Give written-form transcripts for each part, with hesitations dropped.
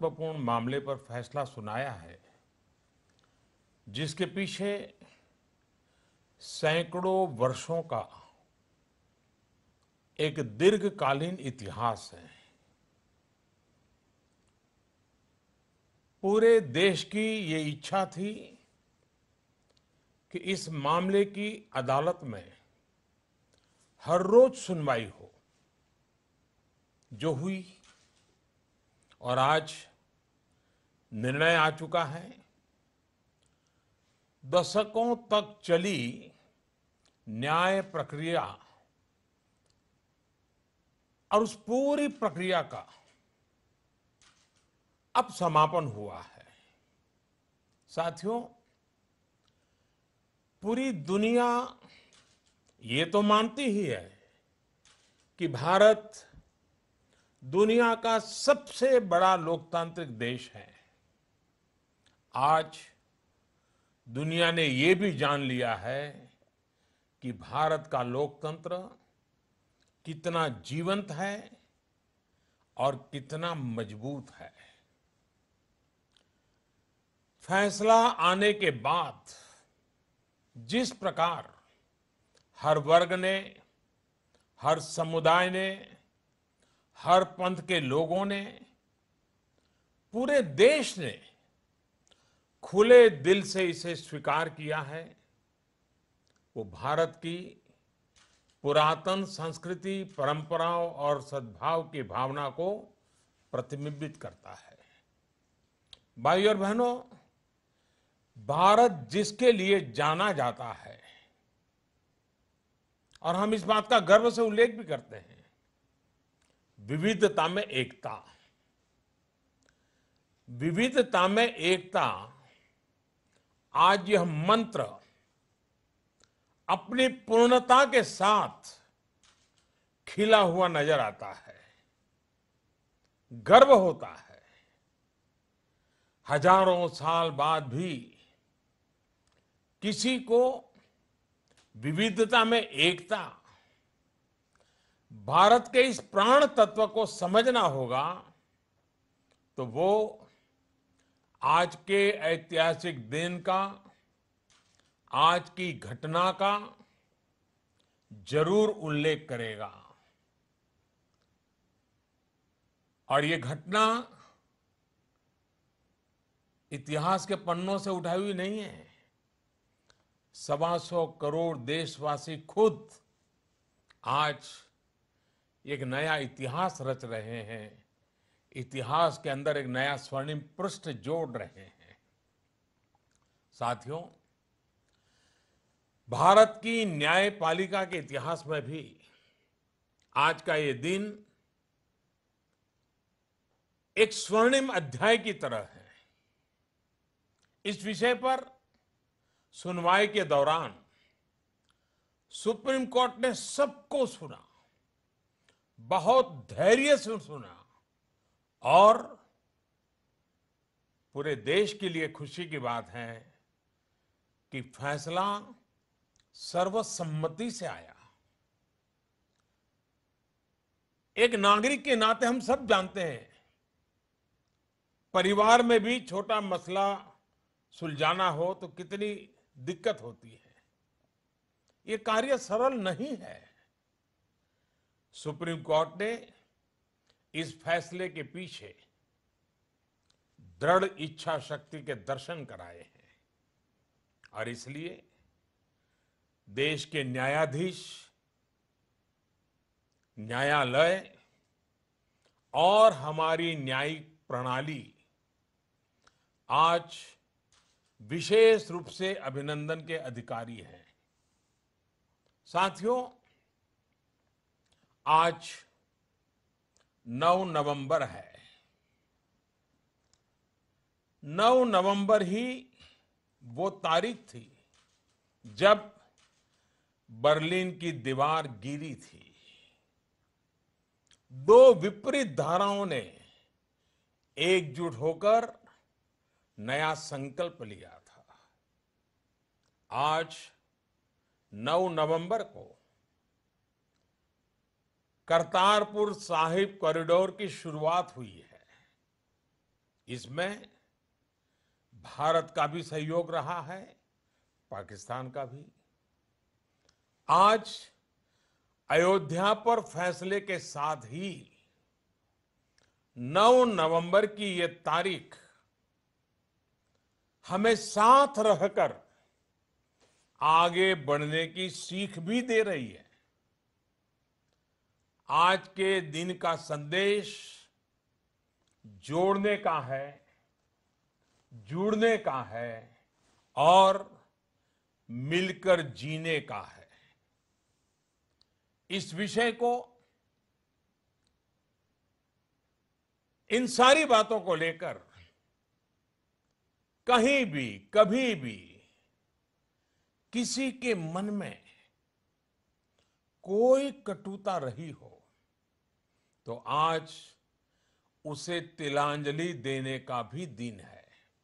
महत्वपूर्ण मामले पर फैसला सुनाया है, जिसके पीछे सैकड़ों वर्षों का एक दीर्घकालीन इतिहास है। पूरे देश की ये इच्छा थी कि इस मामले की अदालत में हर रोज सुनवाई हो, जो हुई, और आज निर्णय आ चुका है। दशकों तक चली न्याय प्रक्रिया और उस पूरी प्रक्रिया का अब समापन हुआ है। साथियों, पूरी दुनिया ये तो मानती ही है कि भारत दुनिया का सबसे बड़ा लोकतांत्रिक देश है। आज दुनिया ने ये भी जान लिया है कि भारत का लोकतंत्र कितना जीवंत है और कितना मजबूत है। फैसला आने के बाद जिस प्रकार हर वर्ग ने, हर समुदाय ने, हर पंथ के लोगों ने, पूरे देश ने खुले दिल से इसे स्वीकार किया है, वो भारत की पुरातन संस्कृति, परंपराओं और सद्भाव की भावना को प्रतिबिंबित करता है। भाइयों और बहनों, भारत जिसके लिए जाना जाता है, और हम इस बात का गर्व से उल्लेख भी करते हैं, विविधता में एकता। विविधता में एकता, आज यह मंत्र अपनी पूर्णता के साथ खिला हुआ नजर आता है। गर्व होता है, हजारों साल बाद भी किसी को विविधता में एकता, भारत के इस प्राण तत्व को समझना होगा, तो वो आज के ऐतिहासिक दिन का, आज की घटना का जरूर उल्लेख करेगा। और ये घटना इतिहास के पन्नों से उठाई हुई नहीं है। 125 करोड़ देशवासी खुद आज एक नया इतिहास रच रहे हैं। इतिहास के अंदर एक नया स्वर्णिम पृष्ठ जोड़ रहे हैं। साथियों, भारत की न्यायपालिका के इतिहास में भी आज का ये दिन एक स्वर्णिम अध्याय की तरह है। इस विषय पर सुनवाई के दौरान सुप्रीम कोर्ट ने सबको सुना, बहुत धैर्य से सुना, और पूरे देश के लिए खुशी की बात है कि फैसला सर्वसम्मति से आया। एक नागरिक के नाते हम सब जानते हैं, परिवार में भी छोटा मसला सुलझाना हो तो कितनी दिक्कत होती है। ये कार्य सरल नहीं है। सुप्रीम कोर्ट ने इस फैसले के पीछे दृढ़ इच्छा शक्ति के दर्शन कराए हैं, और इसलिए देश के न्यायाधीश, न्यायालय और हमारी न्यायिक प्रणाली आज विशेष रूप से अभिनंदन के अधिकारी हैं। साथियों, आज 9 नवंबर है। 9 नवंबर ही वो तारीख थी जब बर्लिन की दीवार गिरी थी। दो विपरीत धाराओं ने एकजुट होकर नया संकल्प लिया था। आज 9 नवंबर को करतारपुर साहिब कॉरिडोर की शुरुआत हुई है। इसमें भारत का भी सहयोग रहा है, पाकिस्तान का भी। आज अयोध्या पर फैसले के साथ ही 9 नवंबर की ये तारीख हमें साथ रहकर आगे बढ़ने की सीख भी दे रही है। आज के दिन का संदेश जोड़ने का है, जुड़ने का है और मिलकर जीने का है। इस विषय को, इन सारी बातों को लेकर कहीं भी, कभी भी किसी के मन में कोई कटुता रही हो तो आज उसे तिलांजलि देने का भी दिन है।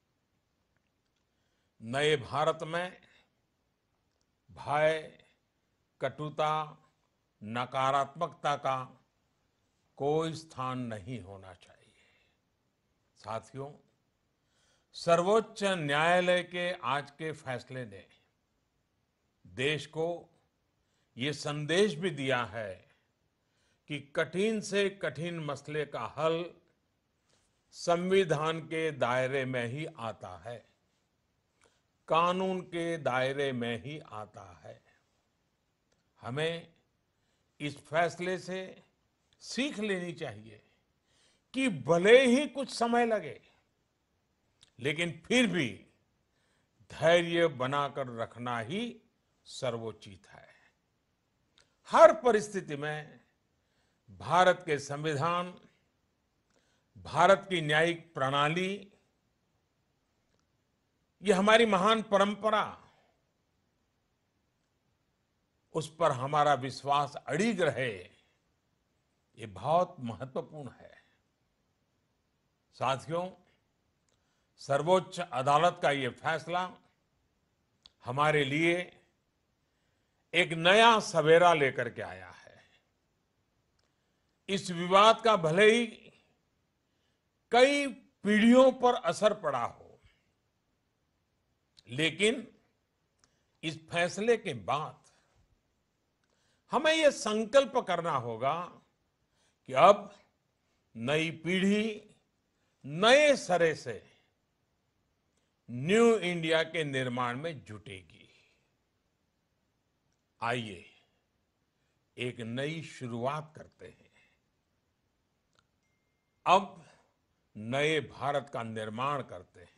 नए भारत में भय, कटुता, नकारात्मकता का कोई स्थान नहीं होना चाहिए। साथियों, सर्वोच्च न्यायालय के आज के फैसले ने देश को ये संदेश भी दिया है कि कठिन से कठिन मसले का हल संविधान के दायरे में ही आता है, कानून के दायरे में ही आता है। हमें इस फैसले से सीख लेनी चाहिए कि भले ही कुछ समय लगे, लेकिन फिर भी धैर्य बनाकर रखना ही सर्वोचित है। हर परिस्थिति में भारत के संविधान, भारत की न्यायिक प्रणाली, ये हमारी महान परंपरा, उस पर हमारा विश्वास अडिग रहे, ये बहुत महत्वपूर्ण है। साथियों, सर्वोच्च अदालत का ये फैसला हमारे लिए एक नया सवेरा लेकर के आया है। इस विवाद का भले ही कई पीढ़ियों पर असर पड़ा हो, लेकिन इस फैसले के बाद हमें यह संकल्प करना होगा कि अब नई पीढ़ी नए सिरे से न्यू इंडिया के निर्माण में जुटेगी। आइए एक नई शुरुआत करते हैं। अब नए भारत का निर्माण करते हैं।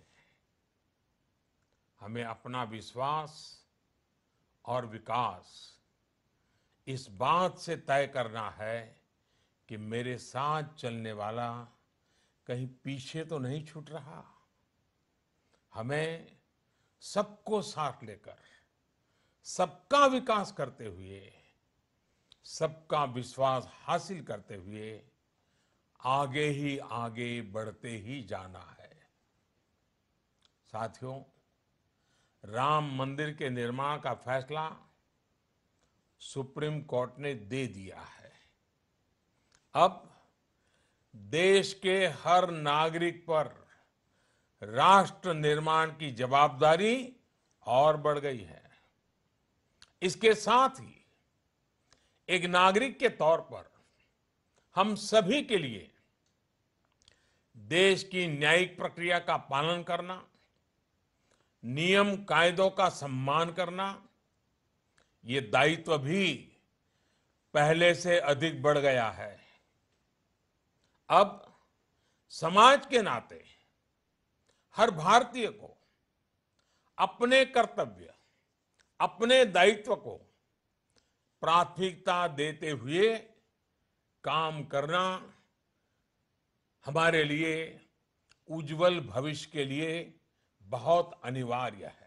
हमें अपना विश्वास और विकास इस बात से तय करना है कि मेरे साथ चलने वाला कहीं पीछे तो नहीं छूट रहा। हमें सबको साथ लेकर, सबका विकास करते हुए, सबका विश्वास हासिल करते हुए आगे ही आगे बढ़ते ही जाना है। साथियों, राम मंदिर के निर्माण का फैसला सुप्रीम कोर्ट ने दे दिया है। अब देश के हर नागरिक पर राष्ट्र निर्माण की जवाबदारी और बढ़ गई है। इसके साथ ही एक नागरिक के तौर पर हम सभी के लिए देश की न्यायिक प्रक्रिया का पालन करना, नियम कायदों का सम्मान करना, ये दायित्व भी पहले से अधिक बढ़ गया है। अब समाज के नाते हर भारतीय को अपने कर्तव्य, अपने दायित्व को प्राथमिकता देते हुए काम करना हमारे लिए उज्जवल भविष्य के लिए बहुत अनिवार्य है।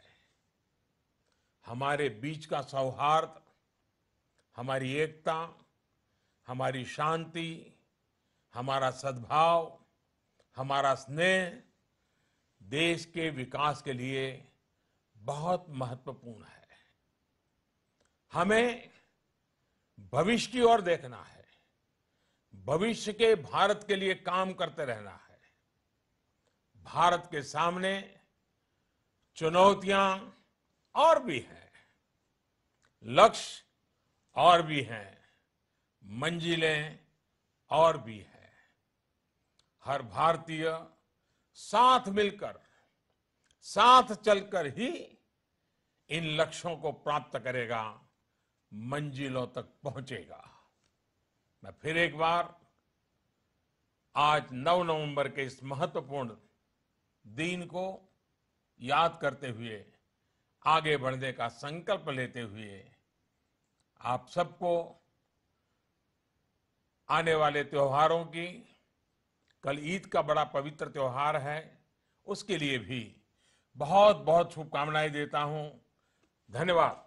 हमारे बीच का सौहार्द, हमारी एकता, हमारी शांति, हमारा सद्भाव, हमारा स्नेह देश के विकास के लिए बहुत महत्वपूर्ण है। हमें भविष्य की ओर देखना है, भविष्य के भारत के लिए काम करते रहना है। भारत के सामने चुनौतियां और भी हैं, लक्ष्य और भी हैं, मंजिलें और भी हैं। हर भारतीय साथ मिलकर, साथ चलकर ही इन लक्ष्यों को प्राप्त करेगा, मंजिलों तक पहुंचेगा। मैं फिर एक बार आज 9 नवंबर के इस महत्वपूर्ण दिन को याद करते हुए, आगे बढ़ने का संकल्प लेते हुए आप सबको आने वाले त्योहारों की, कल ईद का बड़ा पवित्र त्योहार है, उसके लिए भी बहुत बहुत शुभकामनाएं देता हूं। धन्यवाद।